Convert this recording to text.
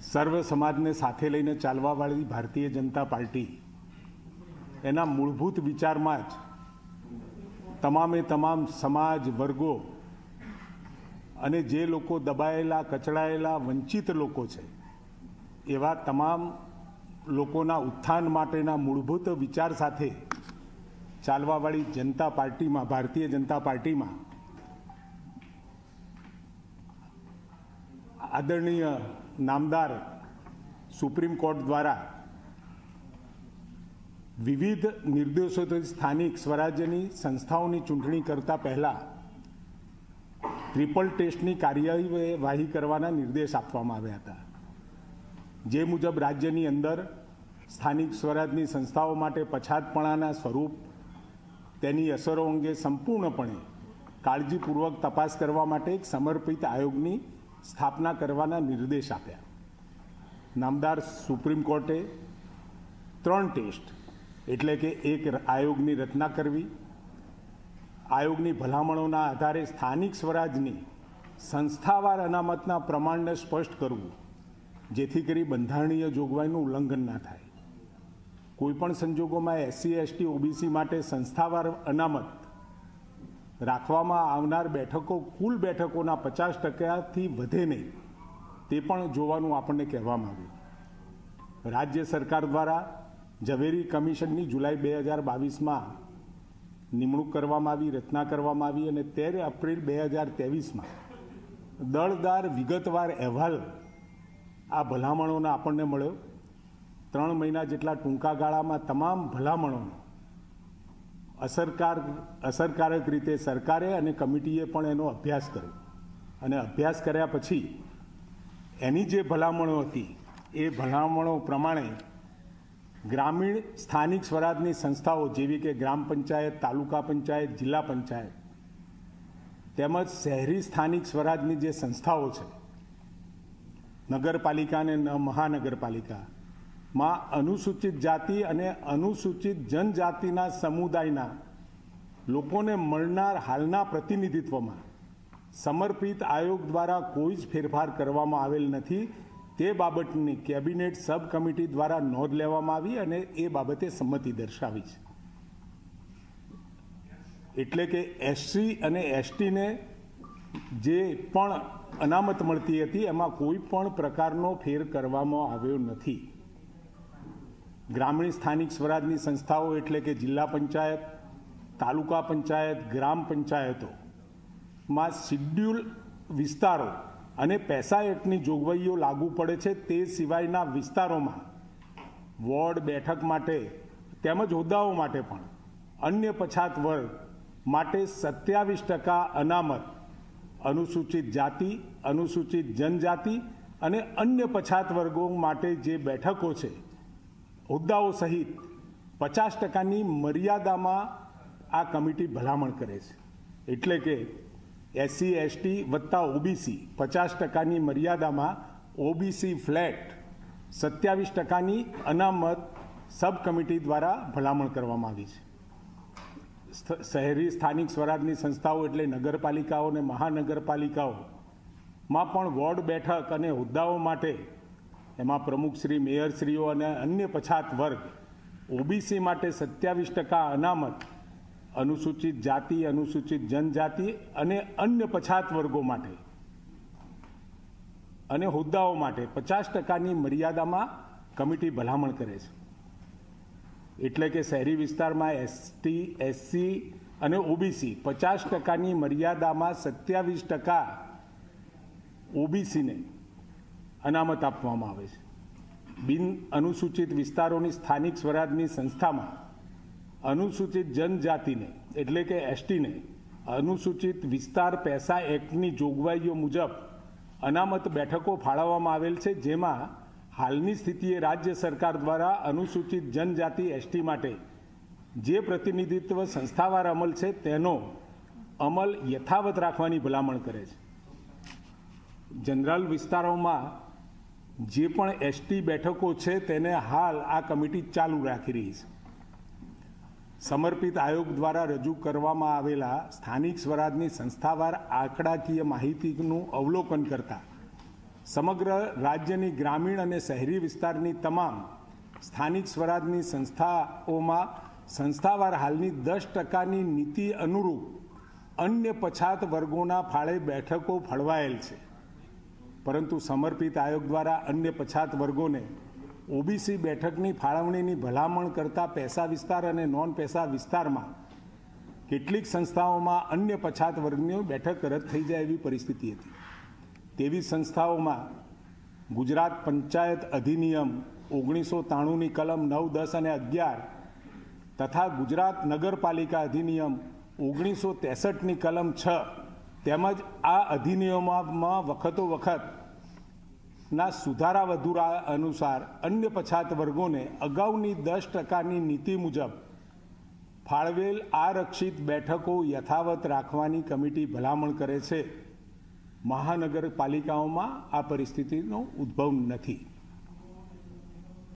સર્વ સમાજને સાથે લઈને ચાલવાવાળી ભારતીય જનતા પાર્ટી એના મૂળભૂત વિચારમાં જ તમામે તમામ સમાજ વર્ગો અને જે લોકો દબાયેલા, કચડાયેલા, વંચિત લોકો છે એવા તમામ લોકોના ઉત્થાન માટેના મૂળભૂત વિચાર સાથે ચાલવાવાળી જનતા પાર્ટીમાં, ભારતીય જનતા પાર્ટીમાં આદરણીય નામદાર સુપ્રીમ કોર્ટ દ્વારા વિવિધ નિર્દેશોથી સ્થાનિક સ્વરાજ્યની સંસ્થાઓની ચૂંટણી કરતા પહેલા ટ્રિપલ ટેસ્ટની કાર્યવાહી કરવાના નિર્દેશ આપવામાં આવ્યા હતા, જે મુજબ રાજ્યની અંદર સ્થાનિક સ્વરાજની સંસ્થાઓ માટે પછાતપણાના સ્વરૂપ, તેની અસરો અંગે સંપૂર્ણપણે કાળજીપૂર્વક તપાસ કરવા માટે એક સમર્પિત આયોગની સ્થાપના કરવાના નિર્દેશ આપ્યા. નામદાર સુપ્રીમ કોર્ટે 3 ટેસ્ટ એટલે કે એક આયોગની રચના કરવી, આયોગની ભલામણોના આધારે સ્થાનિક સ્વરાજની સંસ્થાવાર અનામતના પ્રમાણને સ્પષ્ટ કરવું, જેથી કરી બંધારણીય જોગવાઈનું ઉલ્લંઘન ના થાય. કોઈપણ સંજોગોમાં SC, ST, OBC માટે સંસ્થાવાર અનામત રાખવામાં આવનાર બેઠકો કુલ બેઠકોના 50%થી વધે નહીં, તે પણ જોવાનું આપણને કહેવામાં આવ્યું. રાજ્ય સરકાર દ્વારા ઝવેરી કમિશનની જુલાઈ 2022માં નિમણૂક કરવામાં આવી, રચના કરવામાં આવી અને 13 એપ્રિલ 2023માં દળદાર વિગતવાર અહેવાલ આ ભલામણોના આપણને મળ્યો. 3 મહિના જેટલા ટૂંકા ગાળામાં તમામ ભલામણોનો અસરકારક રીતે સરકારે અને કમિટીએ પણ એનો અભ્યાસ કર્યો અને અભ્યાસ કર્યા પછી એની જે ભલામણો હતી એ ભલામણો પ્રમાણે ગ્રામીણ સ્થાનિક સ્વરાજની સંસ્થાઓ જેવી કે ગ્રામ પંચાયત, તાલુકા પંચાયત, જિલ્લા પંચાયત તેમજ શહેરી સ્થાનિક સ્વરાજની જે સંસ્થાઓ છે, નગરપાલિકા અને મહાનગરપાલિકામાં અનુસૂચિત જાતિ અને અનુસૂચિત જનજાતિના સમુદાયના લોકોને મળનાર હાલના પ્રતિનિધિત્વમાં સમર્પિત આયોગ દ્વારા કોઈ જ ફેરફાર કરવામાં આવેલ નથી. તે બાબતની કેબિનેટ સબ કમિટી દ્વારા નોંધ લેવામાં આવી અને એ બાબતે સંમતિ દર્શાવી છે. એટલે કે SC અને STને જે પણ અનામત મળતી હતી એમાં કોઈ પણ પ્રકારનો ફેર કરવામાં આવ્યો નથી. ગ્રામીણ સ્થાનિક સ્વરાજની સંસ્થાઓ એટલે કે જિલ્લા પંચાયત, તાલુકા પંચાયત, ગ્રામ પંચાયતોમાં શિડ્યુલ વિસ્તારો અને પેસા એક્ટની જોગવાઈઓ લાગુ પડે છે. તે સિવાયના વિસ્તારોમાં વોર્ડ, બેઠક માટે તેમજ હોદ્દાઓ માટે પણ અન્ય પછાત વર્ગ માટે 27% અનામત અનુસૂચિત જાતિ, અનુસૂચિત જનજાતિ અને અન્ય પછાત વર્ગો માટે જે બેઠકો છે, હોદ્દાઓ સહિત 50%ની મર્યાદામાં આ કમિટી ભલામણ કરે છે. એટલે કે SC, ST વત્તા OBC 50%ની મર્યાદામાં OBC ફ્લેટ 27%ની અનામત સબ કમિટી દ્વારા ભલામણ કરવામાં આવી છે. શહેરી સ્થાનિક સ્વરાજની સંસ્થાઓ એટલે નગરપાલિકાઓ અને મહાનગરપાલિકાઓમાં પણ વોર્ડ, બેઠક અને હોદ્દાઓ માટે એમાં પ્રમુખશ્રી, મેયરશ્રીઓ અને અન્ય પછાત વર્ગ OBC માટે 27% અનામત, અનુસૂચિત જાતિ, અનુસૂચિત જનજાતિ અને અન્ય પછાત વર્ગો માટે અને હોદ્દાઓ માટે 50%ની મર્યાદામાં કમિટી ભલામણ કરે છે. એટલે કે શહેરી વિસ્તારમાં ST, SC અને OBC 50%ની મર્યાદામાં 27% OBCને અનામત આપવામાં આવે છે. બિન અનુસૂચિત વિસ્તારોની સ્થાનિક સ્વરાજની સંસ્થામાં અનુસૂચિત જનજાતિને એટલે કે STને અનુસૂચિત વિસ્તાર પેસા એક્ટની જોગવાઈઓ મુજબ અનામત બેઠકો ફાળવવામાં આવેલ છે, જેમાં હાલની સ્થિતિએ રાજ્ય સરકાર દ્વારા અનુસૂચિત જનજાતિ ST માટે જે પ્રતિનિધિત્વ સંસ્થાવાર અમલ છે તેનો અમલ યથાવત રાખવાની ભલામણ કરે છે. જનરલ વિસ્તારોમાં જે પણ ST બેઠકો છે તેને હાલ આ કમિટી ચાલુ રાખી રહી છે. સમર્પિત આયોગ દ્વારા રજૂ કરવામાં આવેલા સ્થાનિક સ્વરાજની સંસ્થાવાર આંકડાકીય માહિતીનું અવલોકન કરતા સમગ્ર રાજ્યની ગ્રામીણ અને શહેરી વિસ્તારની તમામ સ્થાનિક સ્વરાજની સંસ્થાઓમાં સંસ્થાવાર હાલની 10%ની નીતિ અનુરૂપ અન્ય પછાત વર્ગોના ફાળે બેઠકો ફળવાયેલ છે, પરંતુ સમર્પિત આયોગ દ્વારા અન્ય પછાત વર્ગોને ઓબીસી બેઠકની ફાળવણીની ભલામણ કરતા પૈસા વિસ્તાર અને નોન પૈસા વિસ્તારમાં કેટલીક સંસ્થાઓમાં અન્ય પછાત વર્ગની બેઠક રદ થઈ જાય એવી પરિસ્થિતિ હતી. તેવી સંસ્થાઓમાં ગુજરાત પંચાયત અધિનિયમ 1993ની કલમ 9, 10 અને 11 તથા ગુજરાત નગરપાલિકા અધિનિયમ 1963ની કલમ 6 તેમજ આ અધિનિયમોમાં વખતો વખતના સુધારા વધુરા અનુસાર અન્ય પછાત વર્ગોને અગાઉની 10%ની નીતિ મુજબ ફાળવેલ આરક્ષિત બેઠકો યથાવત રાખવાની કમિટી ભલામણ કરે છે. મહાનગરપાલિકાઓમાં આ પરિસ્થિતિનો ઉદ્ભવ નથી.